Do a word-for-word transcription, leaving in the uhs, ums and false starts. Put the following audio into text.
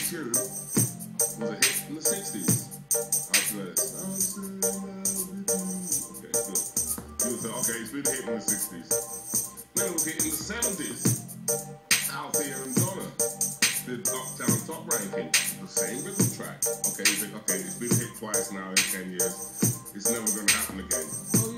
tune was a hit in the sixties. After that, okay, good. You would say, okay, it's been a hit in the sixties. Then it was a hit in the seventies. Althea and Donna did Uptown Top Ranking, the same rhythm track. Okay, you think, okay, it's been a hit twice now in ten years. It's never going to happen again. Oh,